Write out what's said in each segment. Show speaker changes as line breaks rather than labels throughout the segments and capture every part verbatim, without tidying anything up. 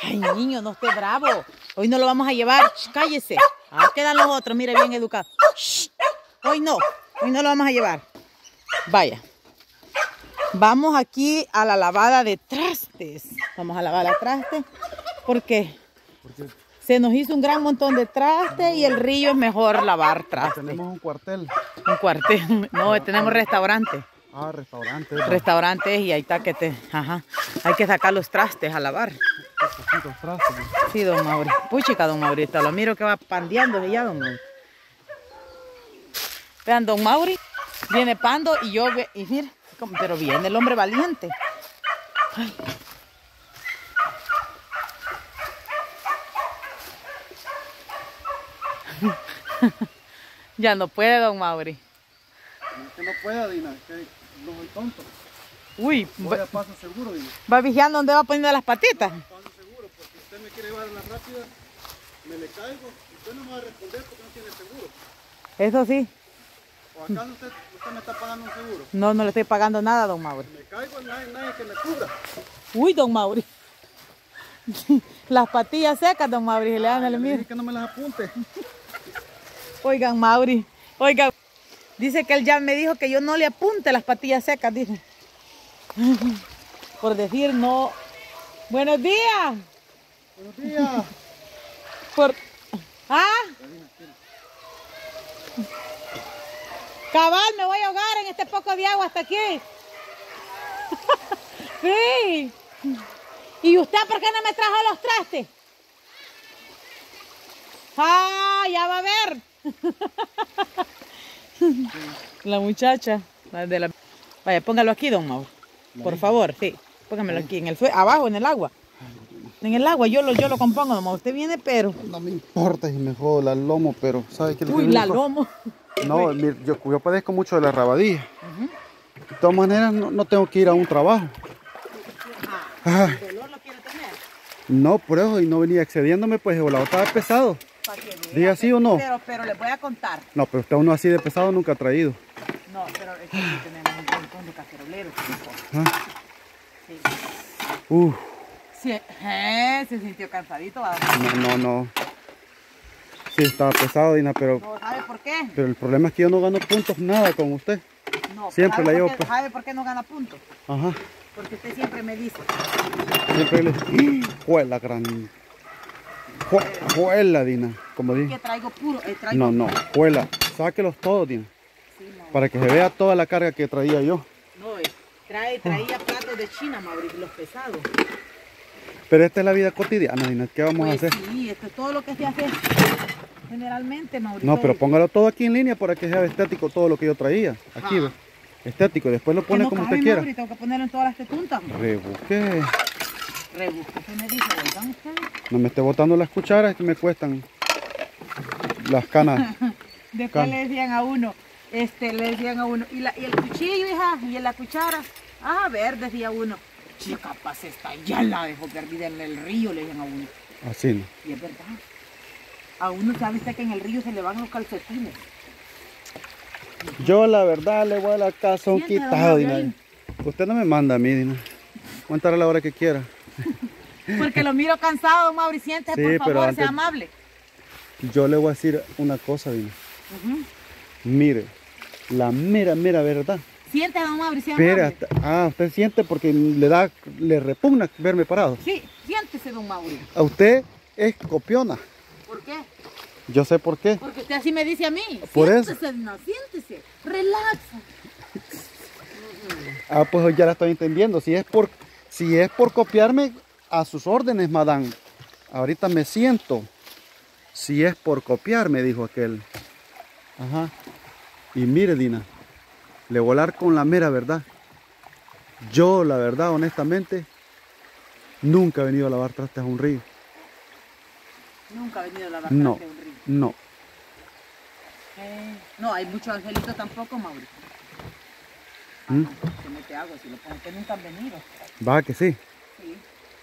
Ay, niño, no esté bravo. Hoy no lo vamos a llevar. Shh, cállese. Ah, quedan los otros, mire, bien educado. Shh. Hoy no, hoy no lo vamos a llevar. Vaya. Vamos aquí a la lavada de trastes. Vamos a lavar la traste porque se nos hizo un gran montón de trastes y el río es mejor lavar trastes.
Tenemos un cuartel.
Un cuartel. No, tenemos restaurante.
Ah, restaurante.
Restaurantes y ahí está que te... Ajá. Hay que sacar los trastes a lavar.
Trastes.
Sí, don Mauri. Puchica, don Maurito. Lo miro que va pandeando ya, don Mauri. Vean, don Mauri viene pando y yo... Ve, y mira, pero viene el hombre valiente. Ay. Ya no puede, don Mauri.
Es que no pueda, Dina, es que no soy tonto.
Uy,
voy a paso seguro, Dina.
Va vigiando dónde va poniendo las patitas.
Paso seguro, porque usted me quiere llevar a la rápida, me le caigo, usted no me va a responder porque no tiene seguro.
Eso sí.
¿O acaso usted, usted me está pagando un seguro?
No, no le estoy pagando nada, don Mauri.
Me caigo, no hay nadie que me cubra.
Uy, don Mauri. Las patillas secas, don Mauri, se le dan el mío.
Que no me las apunte.
Oigan, Mauri, oigan. Dice que él ya me dijo que yo no le apunte las patillas secas, dice. Por decir no. Buenos días.
Buenos días.
Por... ¿Ah? Cabal, me voy a ahogar en este poco de agua hasta aquí. Sí. ¿Y usted por qué no me trajo los trastes? Ah, ya va a ver. La muchacha, la de la... Vaya, póngalo aquí, don Mauro. Por favor, sí. Póngamelo aquí, en el suelo, abajo, en el agua. En el agua, yo lo, yo lo compongo, don Mauro. Usted viene, pero...
No me importa si me jodo la lomo, pero ¿sabe qué?
Uy, la lomo.
No, mire, yo, yo padezco mucho de la rabadilla. Uh-huh. De todas maneras, no, no tengo que ir a un trabajo.
Ajá. ¿El dolor lo quiere tener?
No, por eso, y no venía excediéndome, pues el volado estaba pesado. ¿Diga sí o no?
Pero, pero le voy a contar.
No, pero usted uno así de pesado nunca ha traído.
No, pero es que aquí tenemos un montón de caceroleros. ¿Ah? Sí.
Uf.
Sí, eh, se sintió cansadito. ¿Verdad?
No, no, no. Sí, estaba pesado, Dina, pero...
No, ¿sabe por qué?
Pero el problema es que yo no gano puntos nada con usted.
No,
siempre la llevo...
Qué, ¿sabe por qué no gana puntos?
Ajá.
Porque usted siempre me dice.
Siempre le dice, ¡juela, gran! ¡Juela, Dina! Como dije.
Que traigo puro, eh, traigo
no, no, juela. Sáquelos todos, Dina. Sí, para que se vea toda la carga que traía yo.
No, eh, trae, traía platos de China, Mauricio, los pesados.
Pero esta es la vida cotidiana, Dina. ¿Qué vamos
pues
a hacer?
Sí, esto es todo lo que se hace generalmente, Mauricio.
No, pero póngalo todo aquí en línea para que sea estético todo lo que yo traía. Aquí, ah. ¿Ve? Estético. Después lo pone no como cabe, usted quiera.
Mauricio, tengo que ponerlo en todas las tetuntas.
Rebusque.
Rebusque, ¿qué me dice? ¿Oigan ustedes?
No me esté botando las cucharas que me cuestan las canas.
Después canas. Le decían a uno, este, le decían a uno, y, la, y el cuchillo, hija, y en la cuchara. Ah, a ver, decía uno. Chica, capaz esta ya la dejó perdida en el río, le decían a uno.
Así no.
Y es verdad. A uno sabe usted que en el río se le van los calcetines.
Yo la verdad le voy a la casa un quitado, Dina. Usted no me manda a mí, Dina. Cuéntale a la hora que quiera.
Porque lo miro cansado, don Mauri. Siéntese, sí, por favor, antes, sea amable.
Yo le voy a decir una cosa, Dina. Uh-huh. Mire, la mera, mera verdad.
Siéntese, don Mauri, sea
Pero
amable.
Hasta, ah, usted siente porque le da, le repugna verme parado.
Sí, siéntese, don Mauri.
A usted es copiona.
¿Por qué?
Yo sé por qué.
Porque usted así me dice a mí.
Por
siéntese,
eso.
No, siéntese, relaxa.
Ah, pues ya la estoy entendiendo. Si es por, si es por copiarme, a sus órdenes, madame. Ahorita me siento. Si es por copiarme, dijo aquel. Ajá. Y mire, Dina, le voy a hablar con la mera verdad. Yo, la verdad, honestamente, nunca he venido a lavar trastes a un río.
Nunca he venido a lavar
no,
trastes a un río.
No.
Eh, no, hay muchos angelitos tampoco, Mauricio. Ah,
¿Mm?
no, se mete agua, si lo pongo, que nunca han venido.
Va que sí.
Sí.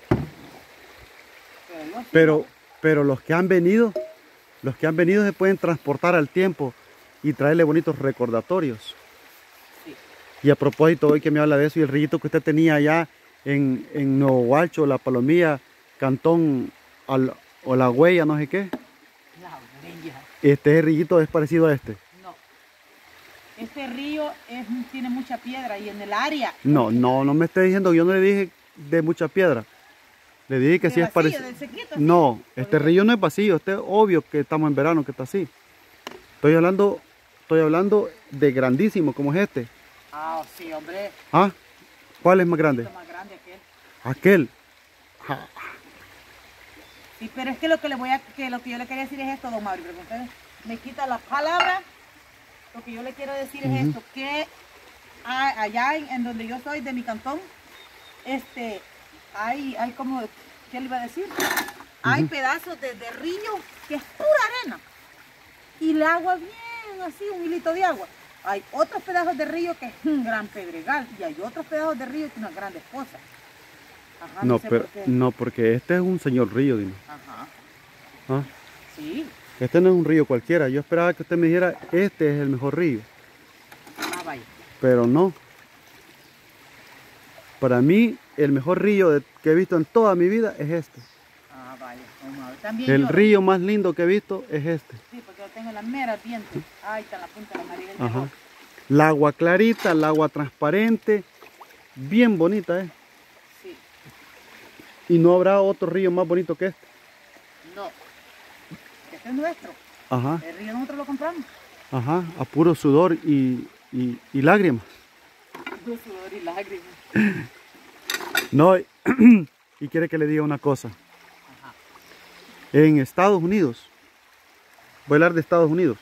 Pero, no, sí,
pero,
no.
pero los que han venido, los que han venido se pueden transportar al tiempo y traerle bonitos recordatorios.
Sí.
Y a propósito, hoy que me habla de eso y el rillito que usted tenía allá en, en Nuevo Gualcho, la Palomilla, Cantón al, o La Huella, no sé qué.
La huella.
Este rillito es parecido a este.
No. Este río es, tiene mucha piedra y en el área.
No, no, no me esté diciendo, yo no le dije de mucha piedra. Le dije que
De
sí es
vacío,
parecido.
del sequito, así.
No, este río no es vacío, este es obvio que estamos en verano, que está así. Estoy hablando, estoy hablando de grandísimo como es este.
Ah, sí, hombre.
¿Ah? ¿Cuál es más grande?
Esto más grande aquel.
Aquel. Ah,
Sí, pero es que lo que le voy a, que lo que yo le quería decir es esto, don Mauri, porque usted me quita las palabras. Lo que yo le quiero decir es
Ujú.
esto, que a- allá en, en donde yo soy, de mi cantón, este, hay, hay como, ¿qué le iba a decir? Hay
Ujú.
pedazos de, de río que es pura arena. Y el agua bien así, un hilito de agua. Hay otros pedazos de río que es un gran pedregal. Y hay otros pedazos de río que unas grandes cosas. Ajá, no,
no,
sé
pero,
por qué.
no, porque este es un señor río, dime.
Ajá,
¿Ah?
sí.
Este no es un río cualquiera. Yo esperaba que usted me dijera, este es el mejor río.
Ah, vaya.
Pero no. Para mí, el mejor río de- que he visto en toda mi vida es este.
Ah, vaya. Vamos a ver. También
El
yo.
río más lindo que he visto es este.
Sí, porque yo tengo la mera diente. Ahí está la punta de la nariz del
Ajá.
terror.
El agua clarita, el agua transparente. Bien bonita, ¿eh?
Sí.
Y no habrá otro río más bonito que este.
No. Este es nuestro.
Ajá,
El río nosotros lo compramos.
ajá. A puro sudor y, y, y lágrimas.
De sudor y lágrimas.
No, y quiere que le diga una cosa.
Ajá.
En Estados Unidos, voy a hablar de Estados Unidos.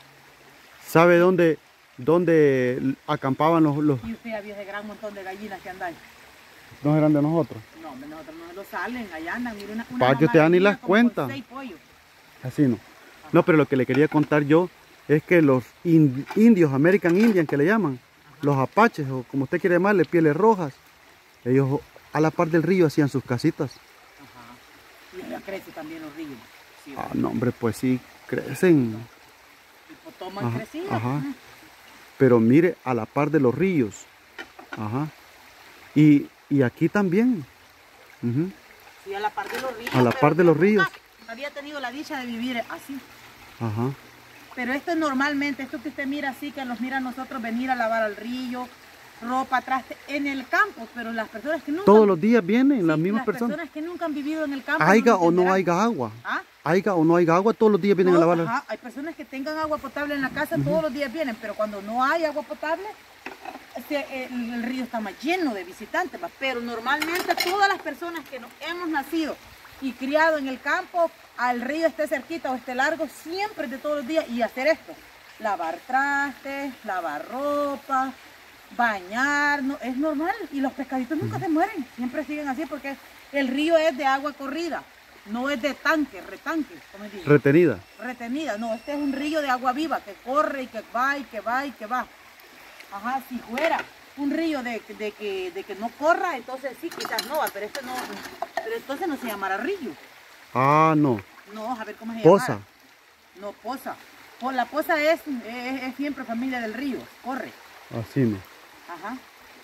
¿Sabe dónde, dónde acampaban los, los...
Y usted ya vio ese gran montón de gallinas que andan.
No eran de nosotros?
No, hombre, nosotros no lo salen, allá andan. Mira, una, una
Pa' que
mamá
usted da ni
gallina
las
como con
cuenta.
seis pollos.
Así no. No, pero lo que le quería contar yo es que los in- indios, American Indian que le llaman, los apaches o como usted quiere llamarle, pieles rojas, ellos a la par del río hacían sus casitas.
Ajá. Y allá crecen también los ríos. Sí,
Ah, no, hombre, pues sí, crecen.
y pues toman
Ajá,
crecidas.
ajá. Pero mire, a la par de los ríos. Ajá. Y, y aquí también. Ujú.
Sí, a la par de los ríos.
A la
pero
par de
yo
los
nunca
ríos.
había tenido la dicha de vivir así.
Ajá.
Pero esto es normalmente, esto que usted mira así, que nos mira a nosotros venir a lavar al río, ropa, traste, en el campo, pero las personas que nunca...
Todos los días vienen
sí,
las mismas
las
personas.
personas que nunca han vivido en el campo...
Haiga
no
o no
entenderán.
haya agua.
¿Ah?
Haiga o no haya agua, todos los días vienen
No,
a lavar.
ajá, hay personas que tengan agua potable en la casa, todos los días vienen, pero cuando no hay agua potable, este, el, el río está más lleno de visitantes, ¿va? Pero normalmente todas las personas que nos hemos nacido y criado en el campo, al río esté cerquita o esté largo, siempre de todos los días, y hacer esto, lavar trastes, lavar ropa, bañarnos, es normal, y los pescaditos nunca se mueren, siempre siguen así porque el río es de agua corrida, no es de tanque, retanque, como digo.
Retenida.
Retenida, no, este es un río de agua viva que corre y que va y que va y que va. Ajá, si fuera un río de, de, que, de que no corra, entonces sí, quizás no, pero este no, pero entonces no se llamará río.
Ah, no.
No, a ver cómo se llama.
Poza.
No, poza. Po- La poza es, es, es siempre familia del río, corre.
Así no.
Ajá.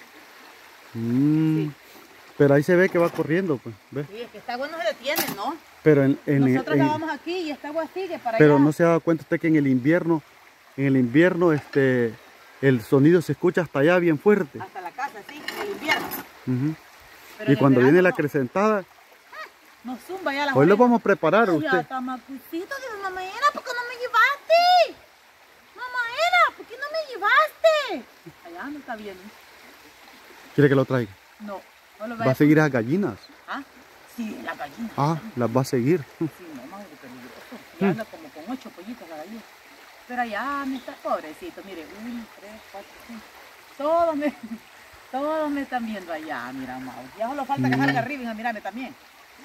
Mm,
Sí.
Pero ahí se ve que va corriendo, pues. ¿Ves?
Sí, es que esta agua no se detiene, ¿no?
Pero en, en-
Nosotros
en-
lavamos aquí y esta agua sigue para
pero
allá.
no se ha dado cuenta usted que en el invierno, en el invierno, este, el sonido se escucha hasta allá bien fuerte.
Hasta la casa, sí, en el invierno.
Ujú.
Pero
Y
en el
cuando
verano
viene la
no.
acrecentada,
Nos zumba ya la
hoy lo vamos a preparar a usted.
Tamacucito, digo, mamá Ena, ¿por qué no me llevaste? Mamá Ena, ¿por qué no me llevaste? Allá no está bien.
¿Quiere que lo traiga?
No, no lo
Va a seguir a gallinas.
¿Ah? Sí, la gallina.
Ah, las va a seguir.
Sí, no, madre, peligroso. Ya anda como con ocho pollitos la gallina. Pero allá me está pobrecito, mire, uno, tres, cuatro, cinco. Todos me, todos me están viendo allá, mira, Mau. Ya solo falta que salga Riven a mirarme también.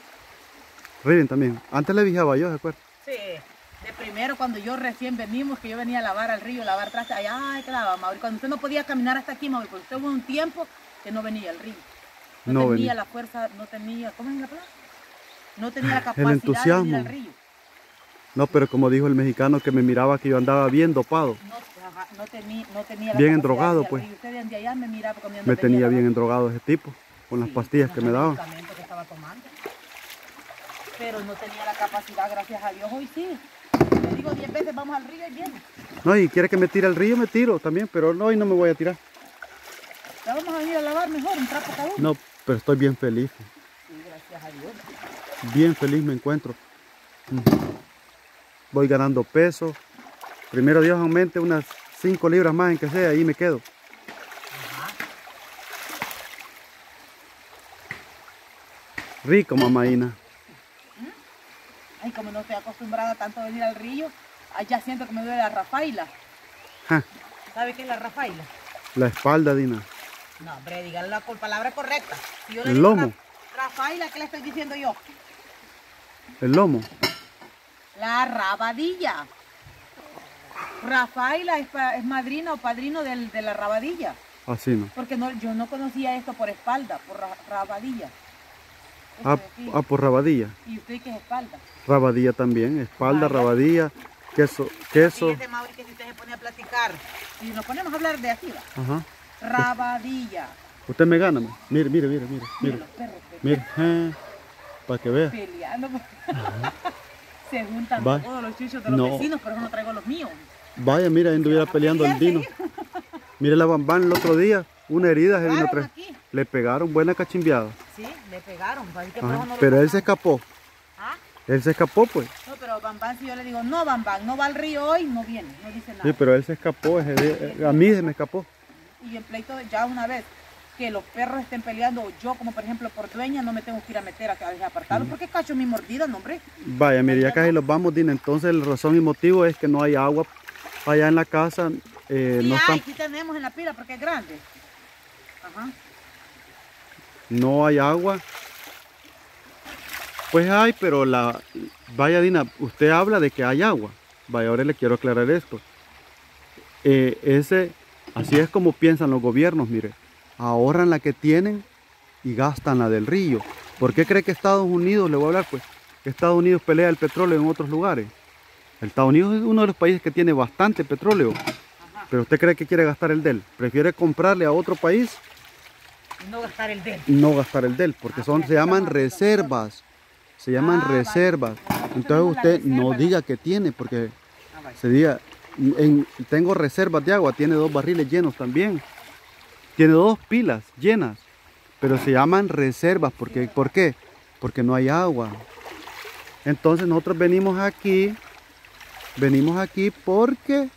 Riven también. Antes le vigiaba yo, ¿se acuerda?
Sí, de primero cuando yo recién venimos, que yo venía a lavar al río, lavar trastes, allá, ay, que lavaba, Mauri. Cuando usted no podía caminar hasta aquí, Mauri, porque usted hubo un tiempo que no venía al río. No,
No
tenía
venía.
la fuerza, no tenía, ¿cómo es la palabra? No tenía la capacidad
entusiasmo.
de venir al río.
No, pero como dijo el mexicano que me miraba que yo andaba bien dopado.
No, ajá, no, tenía, no tenía la
Bien
capacidad
endrogado,
de ir al
pues.
río. Usted de allá me miraba cuando yo no
Me
venía
tenía
a
bien
lavar.
endrogado ese tipo, con las
Sí,
pastillas
con
que
los
me daban.
medicamentos que estaba tomando. Pero no tenía la capacidad, gracias a Dios, hoy sí. Le digo diez veces, vamos al río y viene.
No, y quiere que me tire al río, me tiro también, pero no, hoy no me voy a tirar.
Ya vamos a venir a lavar mejor, un trapo cada uno.
No, pero estoy bien feliz.
Sí, gracias a Dios.
Bien feliz me encuentro. Voy ganando peso. Primero Dios aumente unas cinco libras más en que sea, ahí me quedo.
Ajá.
Rico, mamaína.
Ay, como no estoy acostumbrada tanto a venir al río, allá siento que me duele la rafaila.
Ja,
¿Sabe qué es la rafaila?
la espalda, Dina.
No, hombre, dígale la palabra correcta. Si yo le
El
digo
lomo.
ra- rafaila, ¿qué le estoy diciendo yo?
El lomo.
La rabadilla. Rafaela es, pa- es madrina o padrino del- de la rabadilla.
Así no.
Porque no, yo no conocía esto por espalda, por ra- rabadilla. Esto
Ah,
de aquí.
ah, por rabadilla.
¿Y usted qué es espalda?
Rabadilla también. Espalda,
Vaya.
rabadilla, queso, queso.
Fíjese, Mauri, que si usted se pone a platicar y nos ponemos a hablar de aquí, ¿va?
Ajá.
Rabadilla.
Usted me gana, ma. Mire, mire, mire, mire,
Mire
mire.
los perros pe-
Mire, eh, para que vea.
peleando. Se juntan
Va.
todos los chuchos de los
No.
vecinos, pero eso no traigo los míos.
Vaya, mira, anduviera
van a
peleando el
pelear,
Dino. Mire la Bambán el otro día, una herida, se vino
Pegaron
tres.
aquí.
Le pegaron buena cachimbiada.
Sí, le pegaron. así que por
Ajá,
eso no lo
pero él se
sacamos.
escapó.
¿Ah?
Él se escapó, pues.
No, pero Bambán, si yo le digo, no, Bambán, no va al río hoy, no viene, no dice nada.
Sí, pero él se escapó. ese día. A mí se me escapó.
Y en pleito ya una vez que los perros estén peleando, yo como por ejemplo por dueña no me tengo que ir a meter a, a apartarlos porque cacho mi mordida, no hombre.
Vaya, mire, ya casi los vamos, Dina. Entonces, la razón y motivo es que no hay agua allá en la casa. Eh,
Sí
no,
hay,
están-
sí tenemos en la pila porque es grande. Ajá.
no hay agua. Pues hay, pero la... Vaya, Dina, usted habla de que hay agua. Vaya, ahora le quiero aclarar esto. Eh, ese, así es como piensan los gobiernos, mire. Ahorran la que tienen y gastan la del río. ¿Por qué cree que Estados Unidos, le voy a hablar pues, que Estados Unidos pelea el petróleo en otros lugares? El Estados Unidos es uno de los países que tiene bastante petróleo.
Ajá.
Pero usted cree que quiere gastar el de él. Prefiere comprarle a otro país
Y no gastar el dedo.
y no gastar el de él. Porque
Ah,
son,
pero
se
aquí
llaman
estamos haciendo
reservas. Se llaman
Ah, vale.
reservas.
Nosotros
Entonces
tenemos la
usted
reserva,
no
¿no?
diga que tiene, porque
Ah, vale.
se diga, en- tengo reservas de agua, tiene dos barriles llenos también. Tiene dos pilas llenas, pero se llaman reservas. Porque, ¿por qué? Porque no hay agua. Entonces nosotros venimos aquí, venimos aquí porque,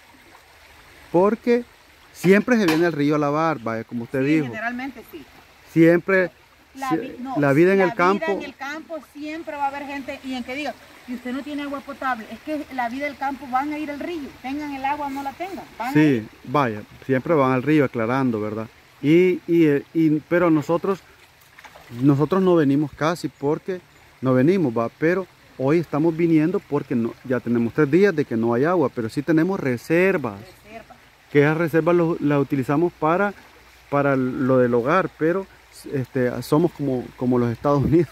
porque siempre se viene al río a lavar, vaya, como usted
Sí,
dijo.
generalmente sí.
Siempre
La,
si-
vi- no,
la vida en
la
el campo.
vida en el campo siempre va a haber gente y en que diga, y usted no tiene agua potable, es que la vida del campo van a ir al río, tengan el agua o no la tengan, van a ir.
Sí, vaya, siempre van al río aclarando, ¿verdad? Y, y, eh, y- pero nosotros, nosotros no venimos casi porque no venimos, va, pero hoy estamos viniendo porque no, ya tenemos tres días de que no hay agua, pero sí tenemos reservas,
Reserva.
que esas reservas lo- las utilizamos para, para lo del hogar, pero este, somos como, como los Estados Unidos.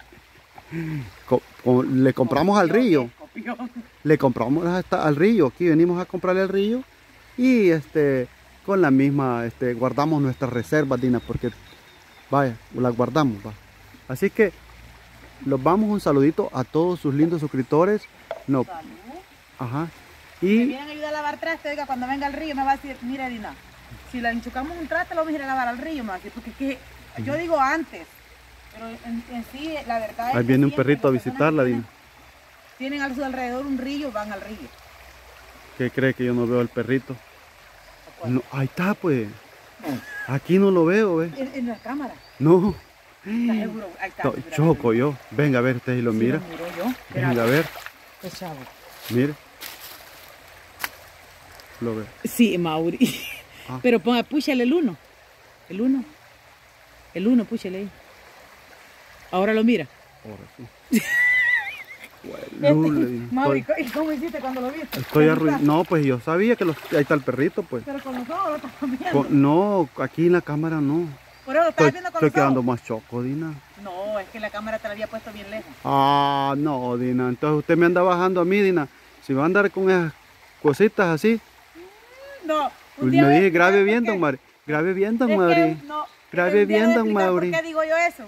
Co- co- le compramos al río.
Copión.
Le compramos hasta al río, aquí venimos a comprarle al río y este con la misma este, guardamos nuestras reservas, Dina, porque vaya, las guardamos, va. Así que los vamos un saludito a todos sus lindos suscriptores. No,
Salud.
ajá.
Me
Y
vienen a ayudar a lavar traste, oiga, cuando venga al río me va a decir, mira Dina, si le enchucamos un traste lo vamos a ir a lavar al río, me va a decir, porque es que yo digo antes, pero en, en sí la verdad es
ahí
que
viene un
siempre
perrito a
las personas
visitarla,
que
Dina.
Tienen, tienen a su alrededor un río, van al río.
¿Qué cree que yo no veo al perrito?
¿O cuál?
No, ahí está, pues. Aquí no lo veo, ¿ves?
En, en la cámara.
No.
¿Está seguro? Ahí está.
To-
mira,
Choco yo. Venga a ver, usted si lo
sí,
mira.
lo miro yo.
Venga a ver.
Qué chavo.
Mire. Lo ve.
Sí, Mauri.
Ah.
Pero ponga, púchale el uno. El uno. El uno, púchale ahí. Ahora lo mira.
Ahora sí. Bueno, le digo,
Mauri,
estoy-
¿y cómo hiciste cuando lo viste?
Estoy
¿Cómo
arruinado.
está?
No, pues yo sabía que los... ahí está el perrito, pues.
Pero con los ojos lo estás viendo.
Con- No, aquí en la cámara no.
Por eso lo
Estoy,
estabas viendo con
estoy
los
quedando
ojos.
más choco, Dina.
No, es que la cámara te la había puesto bien lejos.
Ah, no, Dina. Entonces usted me anda bajando a mí, Dina. Si va a andar con esas cositas así.
No.
Me dije, grabe bien, don Mauri. Grabe bien, don Mauri.
No,
Grabe
un día
bien,
le voy a
don
explicar
Mauri.
¿Por qué digo yo eso?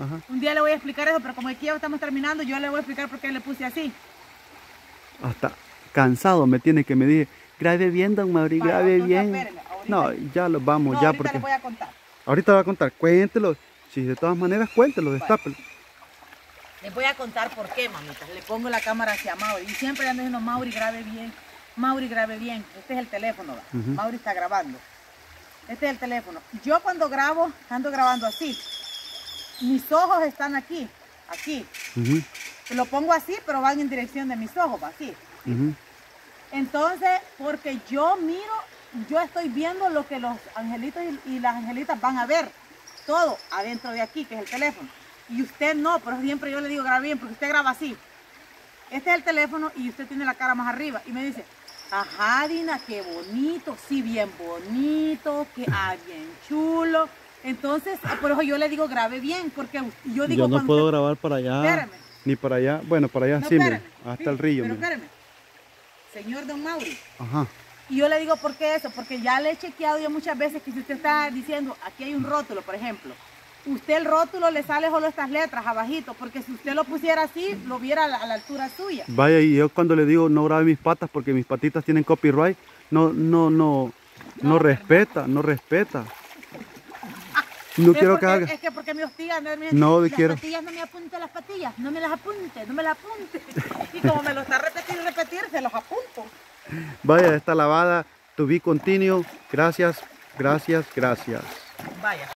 Ajá.
Un día le voy a explicar eso, pero como aquí ya estamos terminando, yo le voy a explicar por qué le puse así.
Hasta cansado me tiene que me dije, grabe bien, don Mauri,
Vaya,
grabe
entonces,
bien.
espéreme, ahorita-
No, ya lo vamos,
No,
ya
ahorita
porque...
les voy a contar.
Ahorita va a contar, cuéntelo. Si de todas maneras, cuéntelo,
Vale.
destápelo.
Les voy a contar por qué, mamitas. Le pongo la cámara hacia Mauri. Y siempre ando diciendo, Mauri, grabe bien. Mauri, grabe bien. Este es el teléfono, ¿va?
Ujú.
Mauri está grabando. Este es el teléfono. Yo cuando grabo, ando grabando así. Mis ojos están aquí, aquí.
Ujú,
Lo pongo así, pero van en dirección de mis ojos, ¿va? Así.
ujú.
Entonces, porque yo miro, yo estoy viendo lo que los angelitos y, y las angelitas van a ver. Todo adentro de aquí, que es el teléfono. Y usted no, pero siempre yo le digo, grabe bien, porque usted graba así. Este es el teléfono y usted tiene la cara más arriba. Y me dice, ajá, Dina, qué bonito, sí, bien bonito, que ah, bien chulo. Entonces, por eso yo le digo, grabe bien, porque yo digo...
Yo no
cuando
puedo
usted-
grabar para allá,
Espérame.
ni para allá. Bueno, para allá
No,
sí, mire,
espérame,
hasta
sí,
el río.
Pero
mire.
espérame, señor Don Mauri.
Ajá.
Y yo le digo, ¿por qué eso? Porque ya le he chequeado yo muchas veces que si usted está diciendo, aquí hay un rótulo, por ejemplo, usted el rótulo le sale solo estas letras abajito, porque si usted lo pusiera así, lo viera a la, a la altura suya.
Vaya, y yo cuando le digo no grabe mis patas porque mis patitas tienen copyright, no, no, no, no,
No,
respeta, no respeta. No
Es
quiero que
porque-
haga.
Es que porque me hostiga, no, me-
No,
las
quiero.
patillas no me apunte las patillas, no me las apunte, no me las apunte. Y como me lo está repetiendo y repetir, se los apunto.
Vaya, esta lavada, to be continuo. Gracias, gracias, gracias.
Vaya.